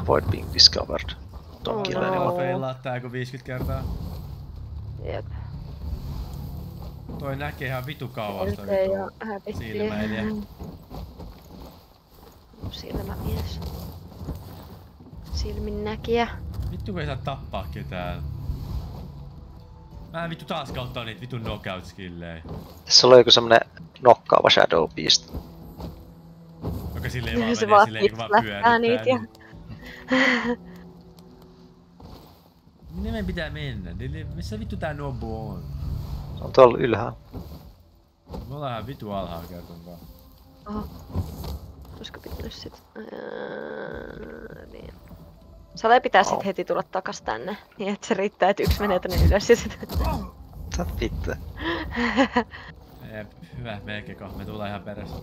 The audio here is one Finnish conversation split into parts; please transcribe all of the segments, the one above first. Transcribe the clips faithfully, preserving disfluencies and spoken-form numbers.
Void being discovered. Don't Oh, kill no. anyone. Feilaa tää viisikymmentä kertaa. Jep. Toi näkee ihan vitu kauas toi Elkee ja vitu hävitti. silmäilijä. Silmämies. Silminnäkijä. Vittu kun ei saa tappaa ketään. Mä en vittu taas kauttaa niitä vitun knockout skillejä. Tässä on joku semmonen nokkaava Shadow Beast. Joka silleen vaan Se menee vaan silleen kun vaan hitlättää pyörittää. niitä ja... Minne meidän pitää mennä? Missä vittu tää Nobu on? Se on tuolla ylhäällä. Me ollaan ihan vitu alhaalla kertonkaan. Oho. Olisiko pitänyt sit... Öö, niin. Sale pitää sit heti tulla takas tänne. Niin et se riittää, että yksi menee tänne ylös ja sit... Mitä vittu? Jep, hyvä melkein, me tullaan ihan perässä.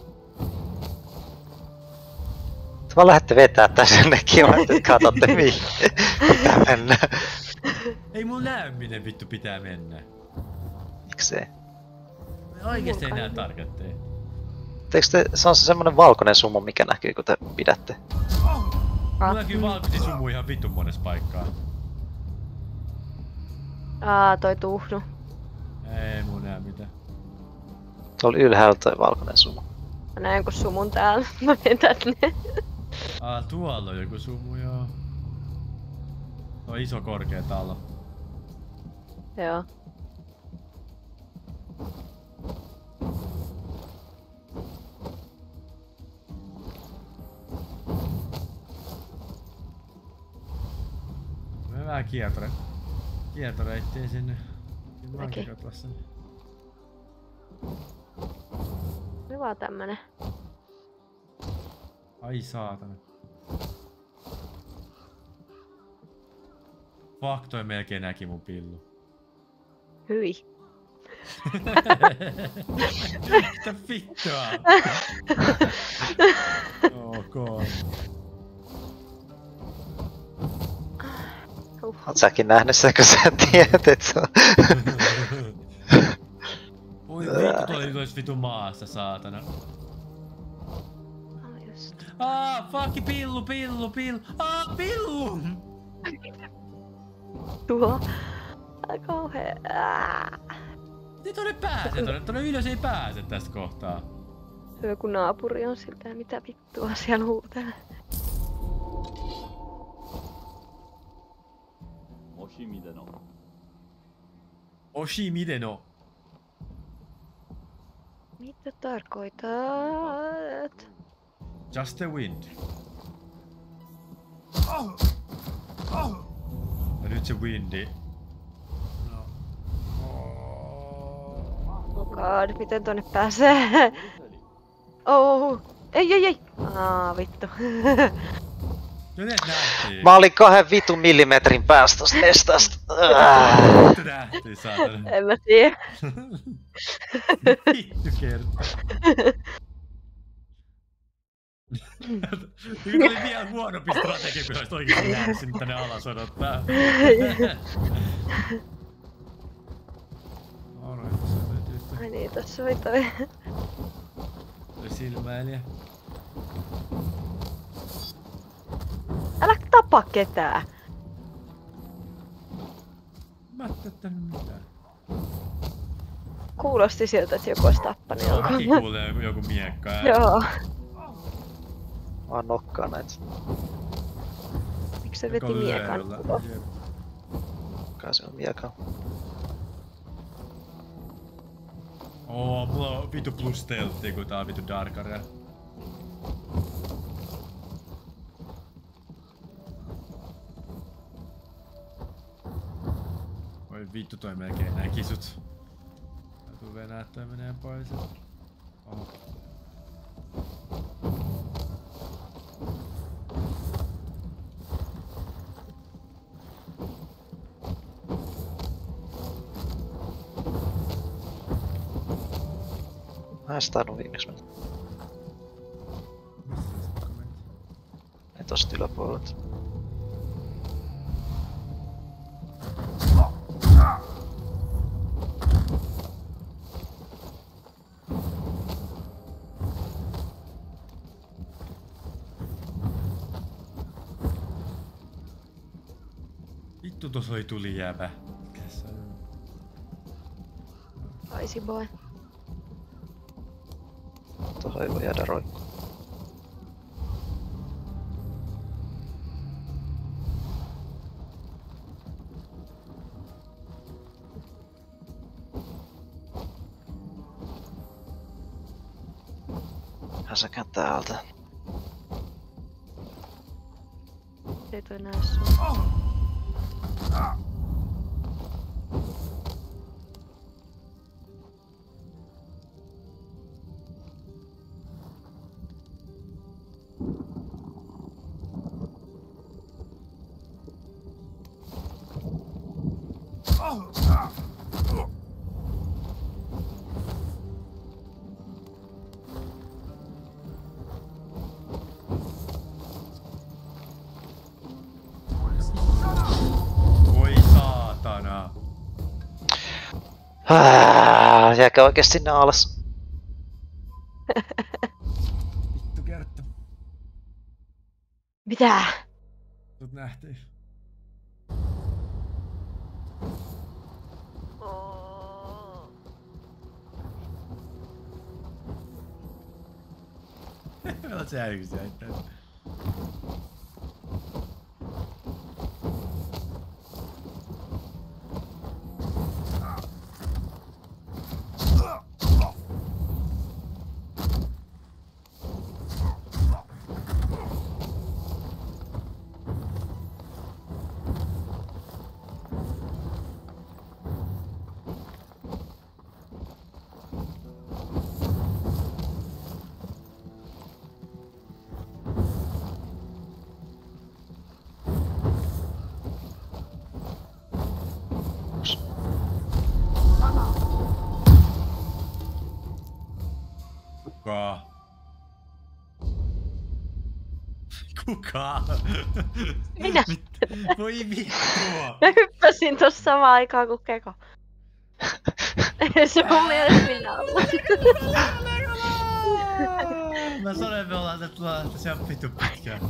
Te vaan lähdette vetää tässä jonnekin, vaan että katsotte mihin pitää mennä. Ei mulla näy minne vittu pitää mennä. Miksei? Oikeesti ei näe tarkettiin. Eikö te, se on se semmonen valkoinen sumu, mikä näkyy kun te pidätte? Mulla näkyy valkoisi sumu ihan vittu monessa paikkaa. Aa, toi tuhnu. Ei mun näe mitään. Tuolla ylhäällä toi valkoinen sumu. Mä näen kun sumun täällä. Mä menen tänne. Aa, tuolla on joku sumu, joo. Tuo on iso korkea talo. Joo. Me vähän kiertore. Kiertoreittiin sinne. Kyllä Mäkin. mäkin katsoa sen. Oli vaan tämmönen. Ai saatana. Fuck, toi melkein näki mun pillu. Hyi. Mitä vittua? Ok. Uh. Oot säkin nähnyt sen, kun sä tiedät, et se on... Oi vittu, toi oli tois vitun maassa, saatana. Oh, just. Aa, fuck, pillu, pillu, pillu. Aa, pillu! Tuo. Ai kauhea. Miten tonne pääsee? Tonne, tonne ylös ei pääse tästä kohtaa. Hyvä kun naapuri on siltä, mitä vittua siellä huutelee. Oshimide no. Oshimide no. Mitä tarkoitat? Just the wind. Ja nyt se windi. No. Oh god, miten tonne pääsee? Oh, ei ei ei! Aa, vittu. No ne nähtiin. Mä olin kahden vitun millimetrin päästä tosta mestasta. Vittu nähtiin, saatana. En mä tiedä. Vittu kerta. Nyt oli vielä huonompi strategia, kun olisit oikeesti jäänyt sinne tänne alas odottaa. Alright, tässä löytyy sitä. Ai niin, tossa oli toi. Toi silmäilijä. Älä tapa ketään. Mä en tehnyt mitään. Kuulosti siltä, että joku olisi tappanut Joo, jonkun. mäkin kuulee joku, joku miekka. Ja... Joo. Vaan nokkaa näitä. Miksi se veti miekan? Kai se on miekka. Oo, mulla on vitu plus stealthia, kun tää on vitu darkarea. Oi vittu, toi melkein näki sut. Täytyy venää, että toi menee pois. Oho. Mä en sitä viimeksi mennä. Ei tosta yläpuolelta. Vittu tuossa oli tulijääpä. Mikäs se on? Aisi boy. Tuohon ei voi jäädä roikkuun. Häsäkään täältä. Ei toi näe sua. Voi saatana. Ah, jääkää oikeesti sinne alas. Vittu Kerttu. Mitä? Sut nähtiin. Oh. Oot sä yksin itse. Kuka? Kuka? Minä. Mit- Voi vittua! Mä hyppäsin tossa samaan aikaan kuin Keko. Se mun mielestä minä ollut. Mä sanoin, me ollaan tätä tullaan, että se on vittu pitkään.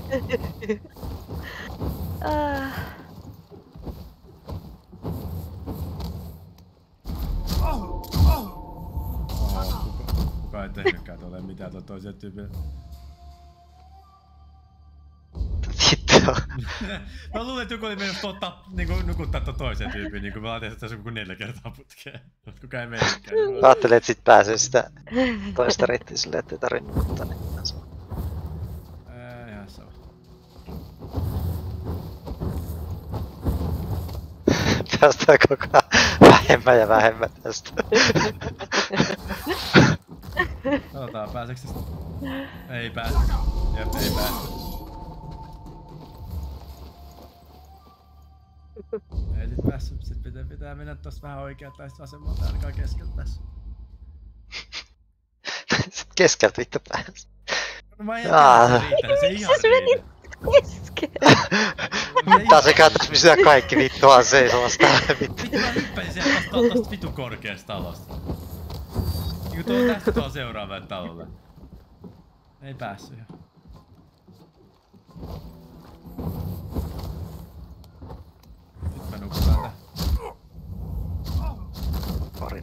Ah. Oh, kuka, kuka ei tehnytkään tuolle mitään tuon toiselle tyypille. Vittu. Mä luulen, että joku oli mennyt ottaa, niinku, nukuttaa tuon toisen tyypin, niinku me ollaan tehty tässä joku neljä kertaa putkeen. Mut kuka ei mennytkään. Mä ajattelin, että sit pääsee sitä toista reittiä silleen, ettei tarvii nukuttaa, niin ihan sama. Ää, ihan sama. Päästään koko ajan vähemmän ja vähemmän tästä. Katsotaan, pääseekö tästä? Ei pääse. Jep, ei pääse. Ei sit päässyt, sit pitää, pitää mennä tosta vähän oikealta tai sit vasemmalta ainakaan keskeltä tässä. Sit keskeltä vittu pääs. No mä en Jaa. tiedä, se riittää, se ihan Miksi se meni riitä. keskelle? Tää se katsois missä kaikki vittuaan seisomassa täällä vittu. Vittu mä hyppäsin sieltä tosta, tosta vitun korkeasta talosta. Niinku tuolla tästä tuolla seuraavalle talolle. Ei päässyt ihan. Nyt mä nukutaan tää. Pari.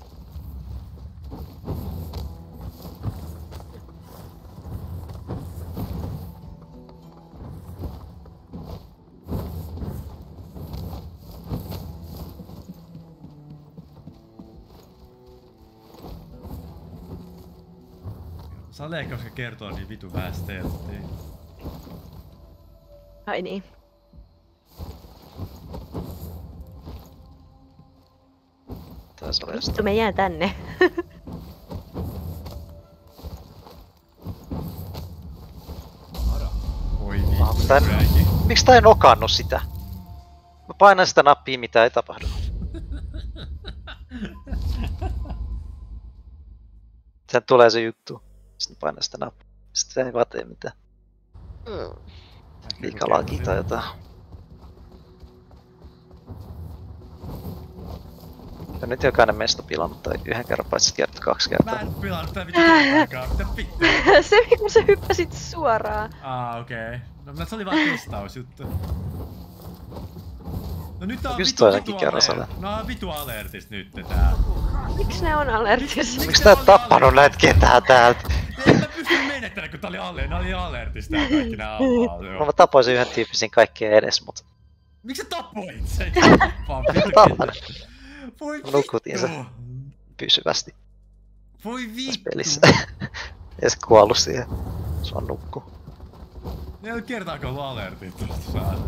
Sale, koska kertoo niin vitu vähän stealthia. Ai niin. Taisi olla Vittu, mä jään tänne. Oi Ah, vittu, tän- räiki. Miksi tää ei nokannut sitä? Mä painan sitä nappia, mitä ei tapahdu. Sen tulee se juttu. Sitten painan sitä nappia. Sitten se ei vaan tee mitään. Mm. Liikalaki tai jotain. Ja nyt jokainen meistä on pilannut tai yhden kerran paitsi kertaa kaksi Mä kertaa. en pilannut tää vittu kertaakaan, mitä vittu? Se kun sä hyppäsit suoraan. Aa, okei. Okay. No se oli vaan testausjuttu. No nyt tää on Kyllä se vitu, toinenkin vitu kerros alert. oli. No on vitu alertis nyt tää. Miksi ne on alertissa? Miksi tää et tappanut näitä ketään täältä? En mä pysty menettämään, kun tää oli alertis. Nää oli alertis tää kaikki nää alhaalla. No Joo. mä tapoisin yhden tyyppisin kaikkien edes, mut Miksi sä tappoit sen? Tappaa vittu Tapan. ketään. Voi Mä nukutin sen. vittu. pysyvästi Voi tässä vittu. pelissä. Ei se kuollut siihen. Se on nukku. Ne ei ole kertaakaan ollut alertit tuosta saada.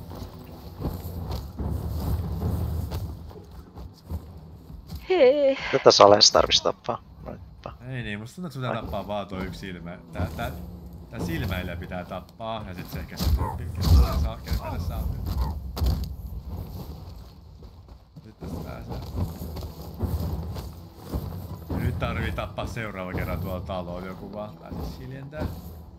Hei. Tätä salessa tarvitsisi tappaa. Noippa. Ei niin, musta tuntuu, että sun pitää tappaa vaan toi yksi silmä. Tää, tää, tää silmäilijä pitää tappaa ja sit se ehkä se tyyppi, ketä saa, ketä tänne saa. Nyt tästä pääsee. Ja nyt tarvii tappaa seuraava kerran tuolla taloon joku vaan pääsis hiljentää.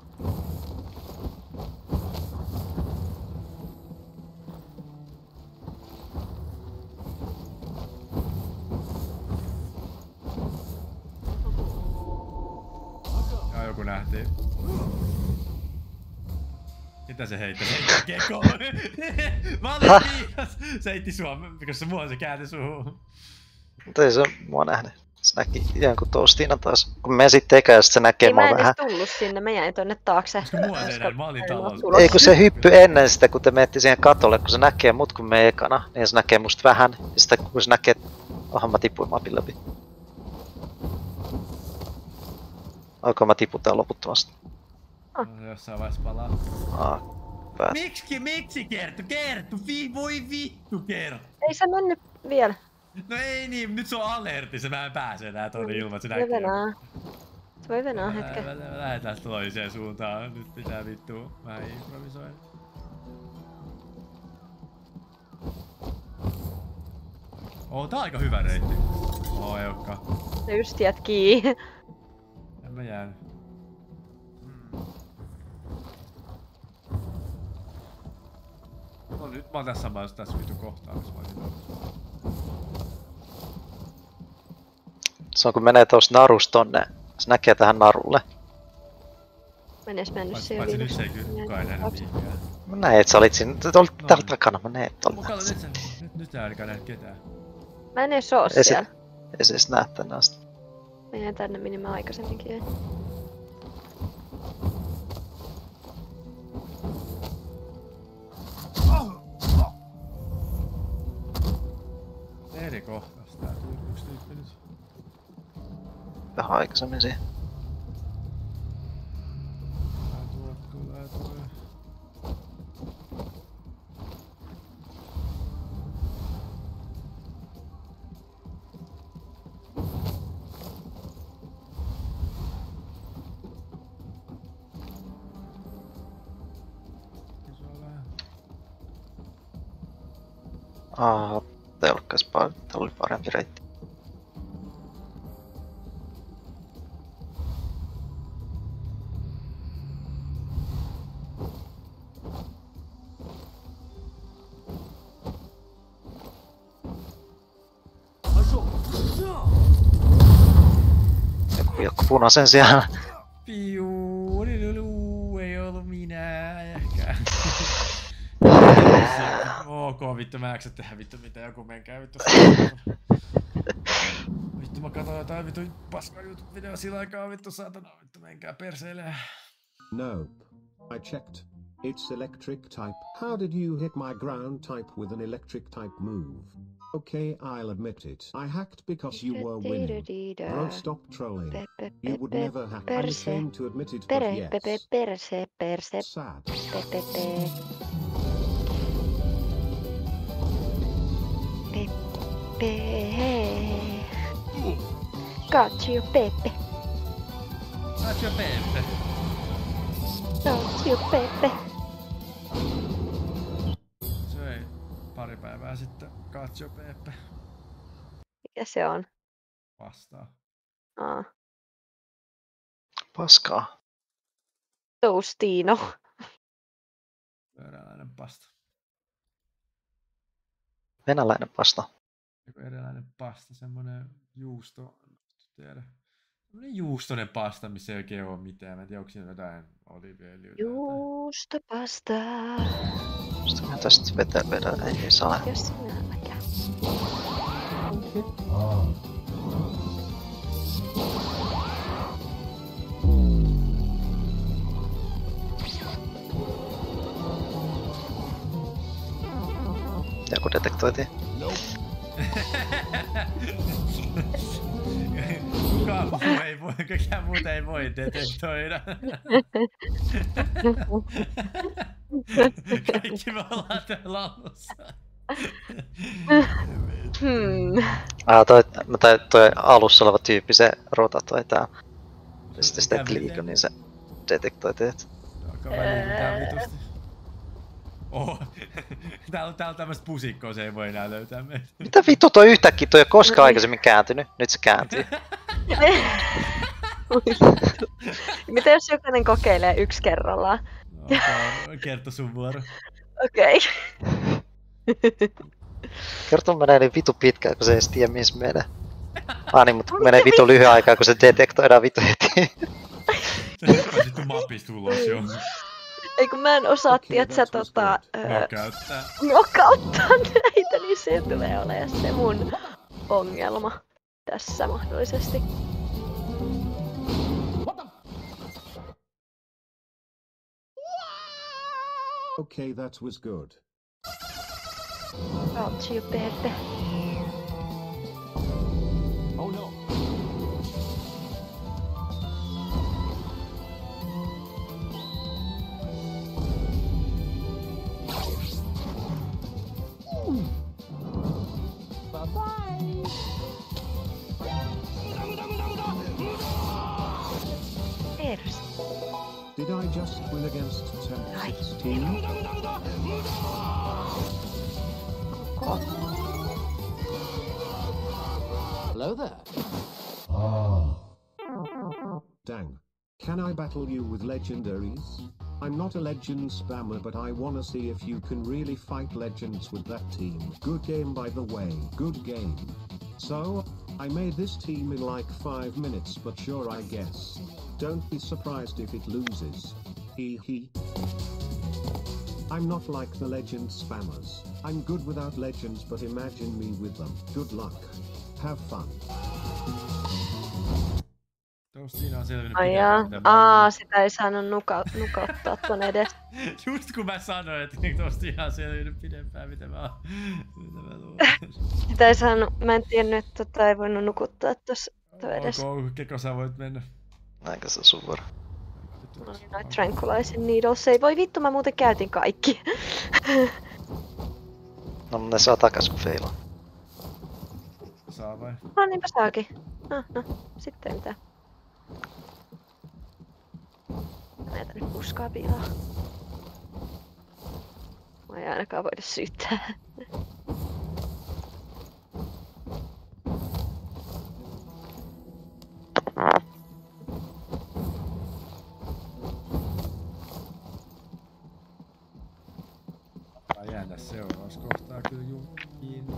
Ja joku nähtiin. Mitä se heitti? Se heitti keko! Mä olin viias! Se heitti sua, koska se mua se käänti suuhun. Mutta ei se mua nähnyt. Se näki jonkun Toastina taas. Kun me sitten tekä, se näkee Ei mä mua en vähän. edes tullut sinne, mä jäin tonne taakse. Koska mua ei enää, mä olin talolla. Ulos. Ei kun se hyppy ennen sitä, kun te menette siihen katolle, kun se näkee mut kun me ekana, niin se näkee musta vähän. Ja sitten kun se näkee, ohan mä tipuin mapin läpi. Alkaa mä tiputtaa loputtomasti. No, jossain vaiheessa palaa. Aa, päät. Miksi, miksi Kerttu? Kerttu, vi, voi vittu Kerttu. Ei se mennyt vielä. No ei niin, nyt se on alertti, mä en pääse enää tonne ilman, että se Voi näkee. venää. Se voi venää hetken. Mä- mä- mä Lähetään toiseen suuntaan, nyt pitää vittu vähän improvisoida. Oo, tää on aika hyvä reitti. Oo, ei ookaan. Ne just jätkii. En mä jäänyt. No nyt mä oon tässä vaiheessa tässä vittu kohtaamassa. Mä olisin ollut. Se on kun menee tuosta narusta tonne, se näkee tähän narulle. Mä en edes mennyt Paitsi siihen paitsi nyt viimeksi. se ei kyllä kukaan ei nähnyt mihinkään. Mä näin, että sä olit siinä, sä olit täällä No. takana, mä näin, että olit Mukalla nähnyt nyt sen. se, nyt, nyt ei ainakaan näe ketään. Mä en edes oo Ei se- siellä. Ei se edes näe tänne asti. Mä jäin tänne, minne mä aikaisemminkin jäin. Eri kohtaus tää tyyppi, yksi tyyppi nyt. Vähän aikaisemmin siihen. Tää tuo, tulee, tulee. Iso vähän. Aa, telkkas paljon, täällä oli parempi reitti. Joku, joku punaisen siellä. Piu, lulu, ei ollut minä, ehkä. Ok, vittu, mä en jaksa tehdä vittu mitä joku menkää vittu. Vittu, mä katsoin jotain vittu paskaa YouTube-videoa sillä aikaa, vittu saatana, vittu menkää perseille. Nope. I checked. It's electric type. How did you hit my ground type with an electric type move? Okay, I'll admit it. I hacked because you were winning. Bro, stop trolling. You would never hack. I'm ashamed to admit it, but Pere, yes. pepe, perse, perse, Sad. pepepe. Pepe. Got you, Pepe. Saat jo Pepe. Got you, Pepe. Söi pari päivää sitten Katjo Pepe Mikä se on? vastaa. Aa, Paskaa. Toastino. Eräänlainen pasta. Venäläinen pasta. Joku erilainen pasta, semmonen juusto, tiedä. Semmonen juustonen pasta, missä ei oikein oo mitään. Mä en tiedä, onko siinä jotain oliiviöljyä. tai jotain. Juustopasta. Sitten tästä vetää vedä, ei saa. Jos sinälläkään. Joku detektoitiin. Kukaan muu ei voi, mikään muuta ei voi detektoida. Kaikki me ollaan täällä alussa. Hmm. Ah, toi, toi, toi alussa oleva tyyppi, se rota toi tää. Sitten sitä kliikko, niin se detektoitiin. Onko väliin tää vitusti? Oho. Täällä on, täällä on tämmöstä pusikkoa, se ei voi enää löytää meitä. Mitä vittu toi yhtäkkiä, toi ei ole koskaan aikaisemmin kääntynyt. Nyt se kääntyy. Mitä jos jokainen kokeilee yksi kerrallaan? No, kerto sun vuoro. Okei. Kerto menee niin vitu pitkään, kun se ei tiedä missä menee. Ah niin, mutta menee vitu lyhyen aikaa, kun se detektoidaan vitu heti. Sä hyppäsit sun mapista ulos jo. Ei kun mä en osaa, Okei, tiedät sä that was tota... Nokäyttää. Nokauttaa näitä, niin se tulee olemaan se mun ongelma tässä mahdollisesti. Okay, that was good. Got you, baby. Oh no. Ers. Did I just win against ten sixteen? Hello there. Dang. Can I battle you with legendaries? I'm not a legend spammer, but I wanna see if you can really fight legends with that team. Good game, by the way. Good game. So, I made this team in like five minutes, but sure, I guess. Don't be surprised if it loses. Hee hee. I'm not like the legend spammers. I'm good without legends, but imagine me with them. Good luck. Have fun. Tuosta siinä on selvinnyt Ai pidempään, jaa. mitä mä Aa, luulin. sitä ei saanut nuka nukauttaa ton edes. Just kun mä sanoin, että tuosta ihan selvinnyt pidempään, mitä mä, mitä mä luulin. Sitä ei saanut, mä en tiennyt, että tota ei voinut nukuttaa tossa toi edes. Ok, Keko, sä voit mennä. Näinkö se sun vuoro? Mulla oli noit tranquilizer needles. Ei voi vittu, mä muuten käytin kaikki. No mutta ne saa takas kun feilaa. Saa vai? No niinpä saakin. No, no, sitten mitä. Näitä nyt puskaa piilaa. Mä ei ainakaan voida syyttää. Tai jäädä seuraavassa kohtaa kyllä kiinni.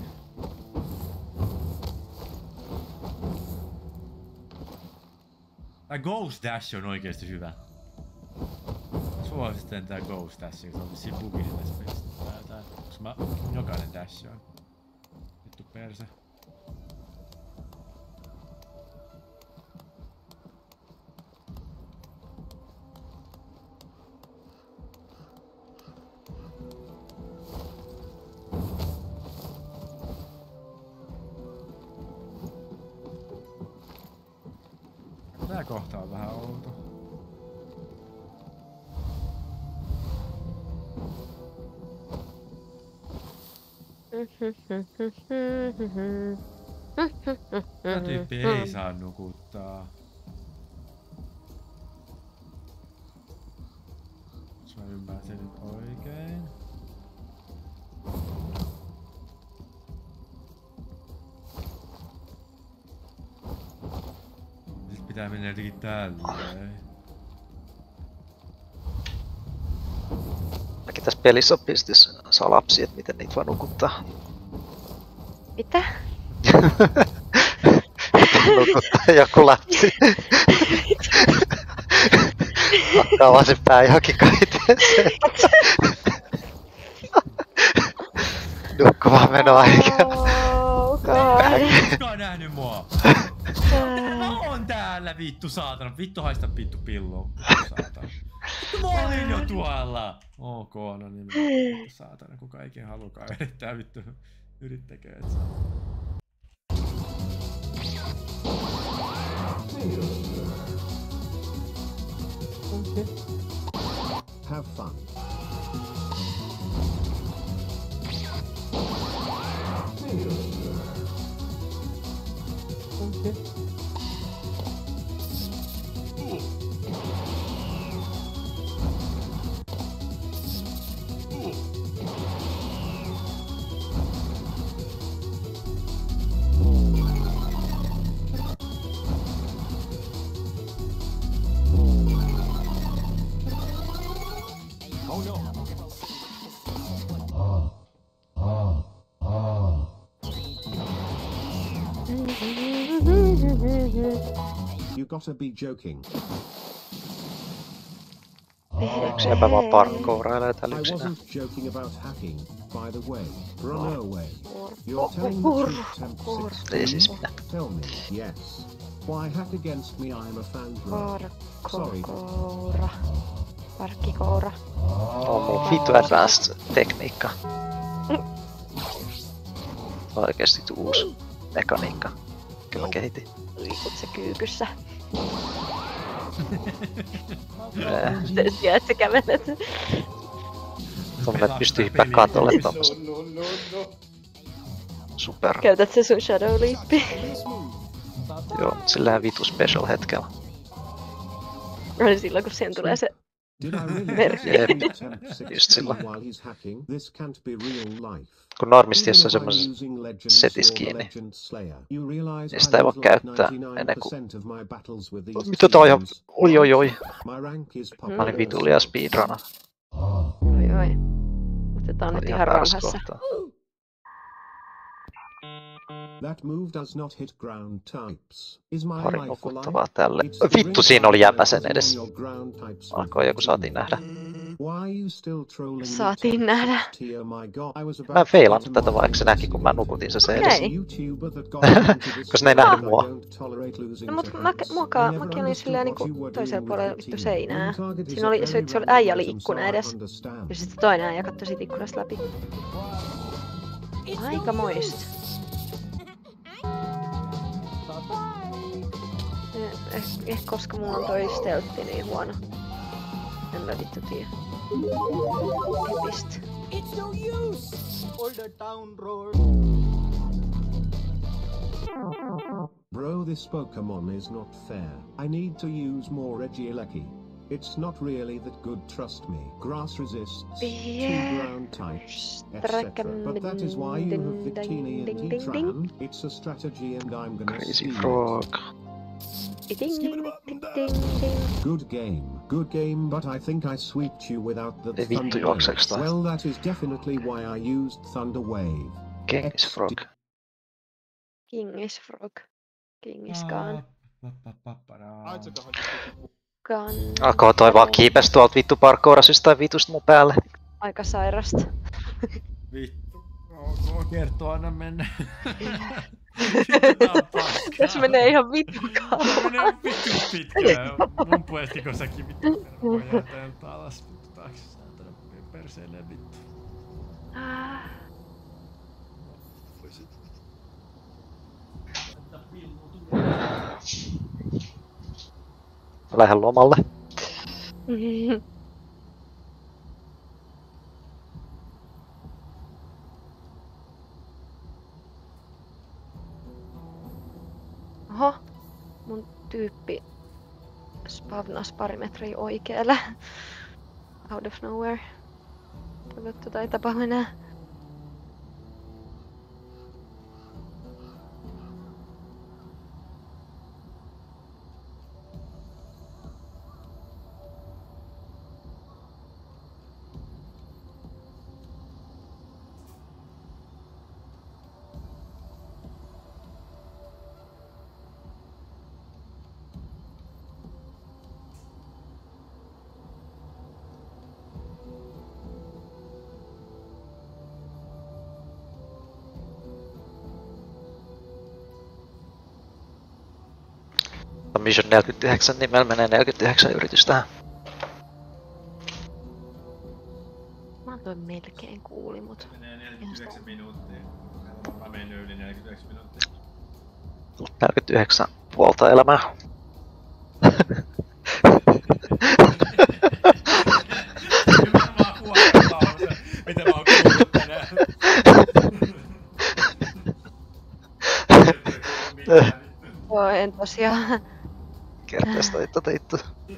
Tää Ghost Dash on oikeesti hyvä. Suosittelen tää Ghost Dash, se on vissiin bugina tässä pelissä. Tää, tää, koska mä, jokainen dash on. Vittu perse. Tää kohta on vähän outo. Tää tyyppi ei saa nukuttaa. Jos mä ymmärsin nyt oikein. Nyt pitää mennä jotenkin tälleen. Mäkin tässä pelissä on pistis saa lapsia, että miten niitä voi nukuttaa. Mitä? Nukuttaa joku lapsi. Ottaa vaan sen pää johonkin kaiteeseen. Nukkuvaa menoaika. Oh god. Ei koskaan nähnyt mua. Mä oon täällä vittu saatana. Vittu haista vittu pilloa. Saatana. Vittu mä olin jo tuolla. Ok, no niin. Vittu saatana. Kuka ikinä halukaan yrittää vittu. Yrittäkö et saa. Have fun. You gotta be joking. Sieltä vaan parkkourailee täällä I yksinään. wasn't joking about hacking, by the way. Run away. You're telling the truth, temp Ei siis sixteen. minä. Tell me, yes. Why hack against me? I'm a fan. Sorry. Parkkoura. Parkkikoura. On mun vitu advanced tekniikka. Oikeesti uusi mekaniikka. Kyllä mä kehitin. Liikut se kyykyssä. Ää, Sen sijaan, että sä kävelet. Tommonen, että pystyy hyppää katolle tommosen. Super. Käytät se sun Shadow Leapia. Joo, mut sillähän vitu special hetkellä. Oli silloin, kun siihen tulee se Did I really Merkki. Jep. temp Just sixteen silloin. while he's hacking? This can't be real life. Kun normisti jos on Even if I'm semmosessa using Legends setissä or kiinni, Legend Slayer, you realize niin sitä ei I voi lose käyttää like ennen kuin... ninety-nine percent of my battles with these Mitä tää on ihan... teams. Oi oi oi. My rank is Mä olin vitulia speedrunna. Oi oi. Otetaan nyt ihan rauhassa. That move does not hit ground types. Is my Pari life nukuttavaa alive? tälle. It's the Vittu, ring siinä oli that jäbä sen focuses edessä. on your ground types Alkoi joku with saatiin nähdä. Why are you still trolling me? Saatiin nähdä. Tier, my God. I was about Mä en to feilannut get a tätä, mod vaikka se näki, kun mä nukutin se se Okei. edessä. YouTuber that got into this Koska ne ei nähnyt I mua. don't tolerate losing No mut to mä, hacks. muakaan, I never mäkin olin understood silleen what you niinku were toisella doing puolella with vittu the seinää. team. Target is Siinä a oli se, very se oli random äijä item, so liikkuna I edes. understand. Ja sitten toinen äijä katsoi siitä ikkunasta läpi. Aika moist. Eh, eh, eh, koska mulla on toi stealthi niin huono. En mä vittu tiedä. Epist. It's no use! All the town roar. Bro, this Pokemon is not fair. I need to use more Regieleki. It's not really that good, trust me. Grass resists two ground types, et cetera. But that is why you have Victini and Heatran. It's a strategy and I'm gonna Crazy steal it. frog. Ding, ding, ding, ding, ding. Good game, good game, but I think I sweeped you without the Ei vittu Thunder juokseeks Wave. toi. Well, that is definitely why I used Thunder Wave. Kengis frog. King is frog. King is gone. Aitsukohan Gone. Alkoi toi vaan kiipes tuolta vittu parkouras jostain vitusta mun päälle. Aika sairasta. Vittu. Ok, kertoo aina mennä. Jos menee ihan vittu kauan. Menee vittu pitkään. Mun puolestiko säkin vittu voi jää täältä alas vittu taakse. Saatana perseelle vittu. Ah. Mä lähden lomalle. Oho, mun tyyppi spavnas pari metriä oikealle. Out of nowhere. Toivottu tai tapahdu enää. Mission neljäkymmentäyhdeksän nimellä menee neljäkymmentäyhdeksän yritystä. Mä toi melkein kuuli, mut... Menee neljäkymmentäyhdeksän minuuttia. Mä menen yli neljäkymmentäyhdeksän minuuttia. neljäkymmentäyhdeksän puolta elämää. Nimenomaan kuvataan se, mitä mä oon kuullut tänään. Joo, en tosiaan. Kertaista itto teittu.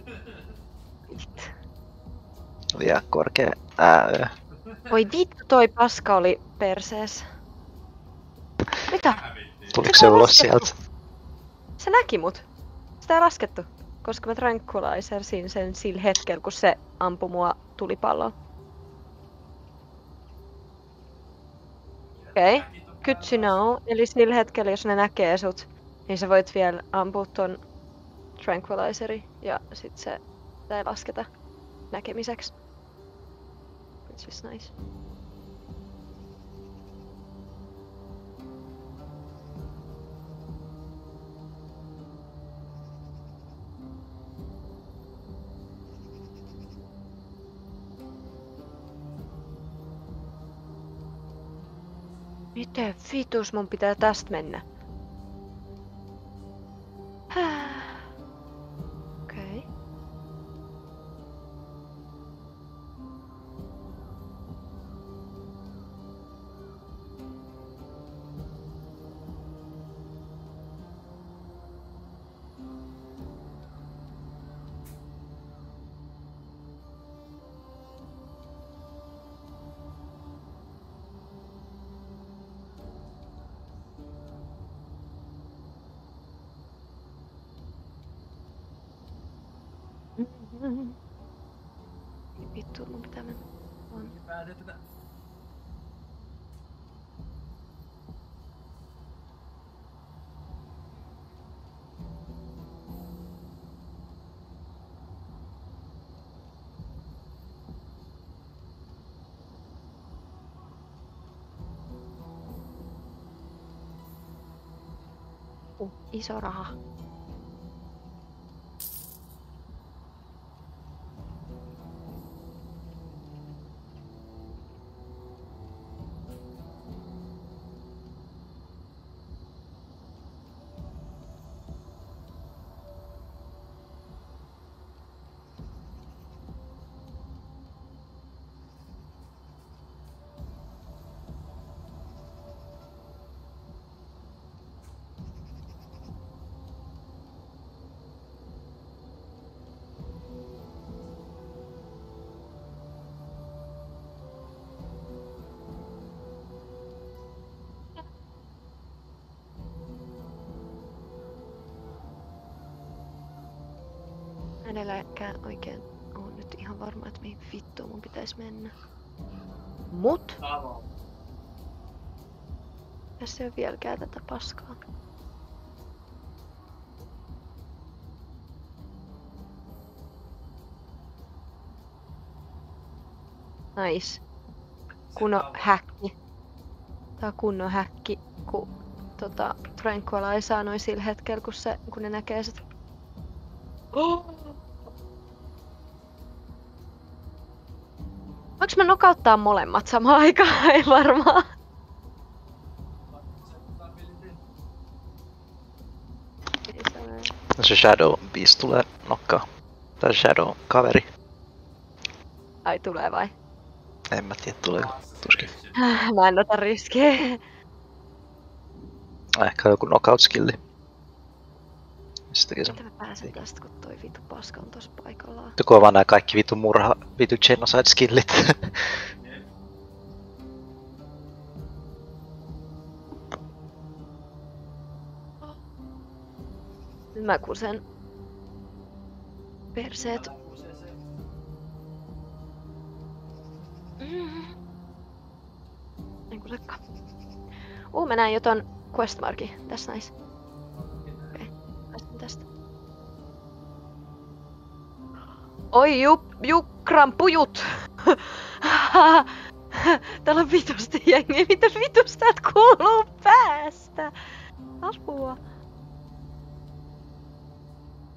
Liian korkea ää. Voi vittu, toi paska oli persees. Mitä? Tuliko se ulos sieltä? Se näki mut. Sitä ei laskettu. Koska mä tranquilizersin sen sillä hetkellä, kun se ampui mua tulipalloon. Okei, okay. Good to know. Eli sillä hetkellä, jos ne näkee sut, niin sä voit vielä ampua ton tranquilizeri ja sit se sitä ei lasketa näkemiseksi. Which is nice. Miten vitus mun pitää tästä mennä? Okei. Okay. Vittu, mun pitää mennä. On. Pääset tätä. Uh, iso raha. Edelläkään oikein on nyt ihan varma, että mihin vittuun mun pitäisi mennä. Mut! Tässä ei ole vieläkään tätä paskaa. Nice. Kunnon häkki. Tää on kunnon häkki, kun tota, Tranquilizer noin sillä hetkellä, kun, se, kun ne näkee sit. Oh! Voinko mä nokauttaa molemmat samaan aikaan? Ei varmaan. Se Shadow Beast tulee nokkaa. Tai Shadow kaveri. Ai tulee vai? En mä tiedä tuleeko. Tuskin. Mä en ota riskiä. Ehkä joku knockout skilli. Sitäkin se. Miten mä pääsen tästä, kun toi vitu paska on tossa paikallaan? Joku on vaan nää kaikki vitu murha, vitu genocide skillit. Nyt mä kusen perseet. Mm. En kusekaan. Uh, mä näin jo ton questmarkin. Tässä nice. Okei, okay. Päästän tästä. Oi jup, jukran pujut! Täällä on vitusti jengi. Mitä vitusta täältä kuuluu päästä? Apua.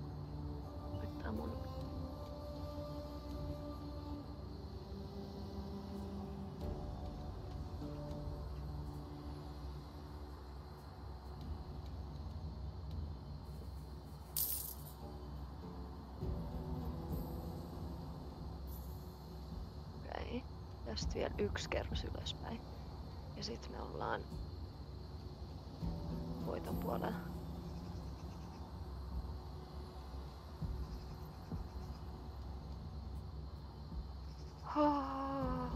Tästä vielä yksi kerros ylöspäin. Ja sit me ollaan voiton puolella. Oh.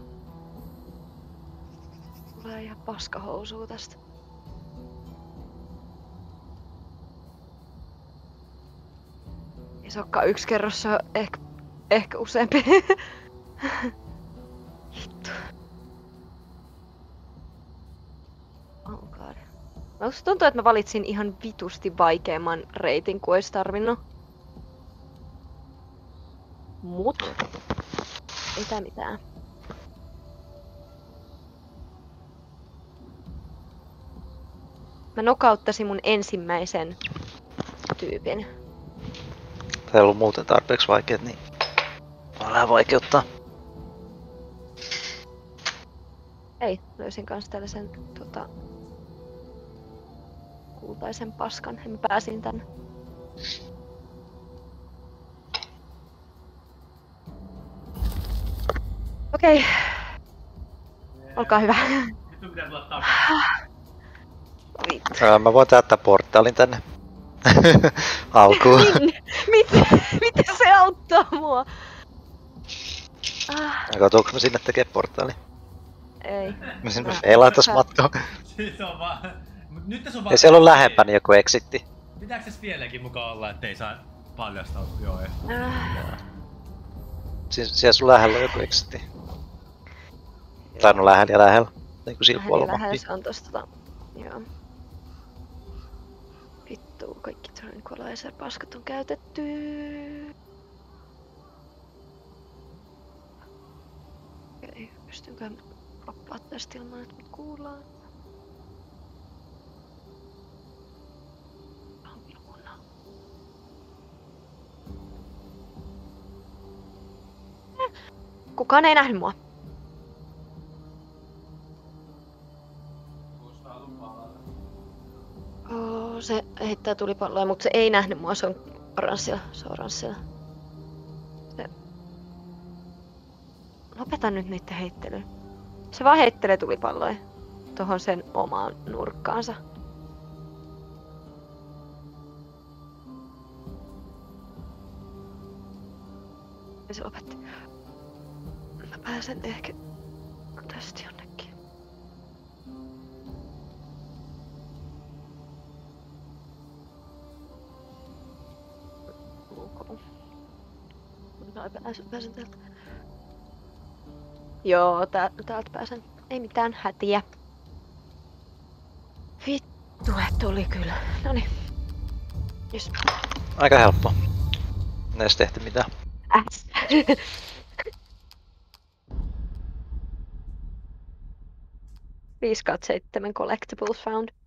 Tulee ihan paskahousuu tästä. Ei se olekaan yksi kerros, se on ehkä, ehkä useampi. Hitto. Oh god. Musta tuntuu, että mä valitsin ihan vitusti vaikeamman reitin kuin ois tarvinnut. Mut. Ei tää mitään. Mä nokauttasin mun ensimmäisen tyypin. Tää ei ollut muuten tarpeeksi vaikeet, niin mä vähän vaikeuttaa. Ei, löysin kans tällaisen tota, kultaisen paskan ja mä pääsin tänne. Okei. Olkaa hyvä. Nyt pitää tulla takaisin. Vittu. Ää, mä voin täyttää portaalin tänne. Alkuun. Miten, miten se auttaa mua? Ah, Katoinko mä sinne tekee portaali? ei. Mä sinne Mä- feilaan tossa matkaa. Siis on vaan... Mut nyt tässä on vaan... Ja siellä on lähempänä joku exitti. Pitääkö tässä vieläkin mukaan olla, ettei saa paljastaa? Joo, ei. Ah, Siis siellä sun lähellä on joku exitti. Tai no lähellä ja lähellä. Niinku sillä vähän puolella lähellä mahtii. se on tosta tota, joo. Vittu, kaikki Tranquilizer paskat on käytetty. Okei, pystynkö mä roppaa tästä ilman, että mut kuullaan? Luna. Eh, Kukaan ei nähnyt mua. Oh, se heittää tulipalloja, mutta se ei nähnyt mua, se on oranssilla. Se on oranssilla. Se... Lopeta nyt niitten heittelyyn. Se vaan heittelee tulipalloja tohon sen omaan nurkkaansa. Ja se lopetti. Mä pääsen ehkä tästä jonnekin. Ok. Mä pääsen, pääsen täältä. Joo, tää, täältä pääsen. Ei mitään hätiä. Vittu, et oli kyllä. Noniin. Jos. Aika helppo. Ei edes tehty mitään. Äs. viisi kautta seitsemän collectibles found.